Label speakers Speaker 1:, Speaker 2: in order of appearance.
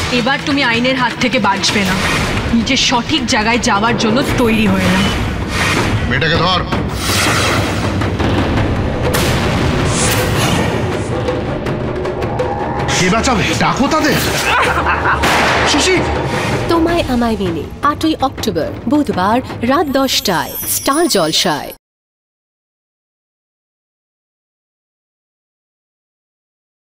Speaker 1: এবার তুমি আইনের হাত থেকে বাঁচবে না। নিজের সঠিক জায়গায় যাওয়ার জন্য তৈরি হয়ে নাও।
Speaker 2: মেয়েটাকে ধর।
Speaker 3: কে বাঁচাবে? ডাকো তাদের। শশী,
Speaker 4: তোমায় আমায় মেনে 8ই অক্টোবর বুধবার রাত 10টায় স্টার জলসায়।